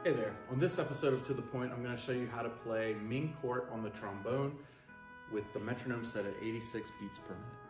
Hey there, on this episode of To The Point, I'm going to show you how to play MingCourt on the trombone with the metronome set at 86 beats per minute.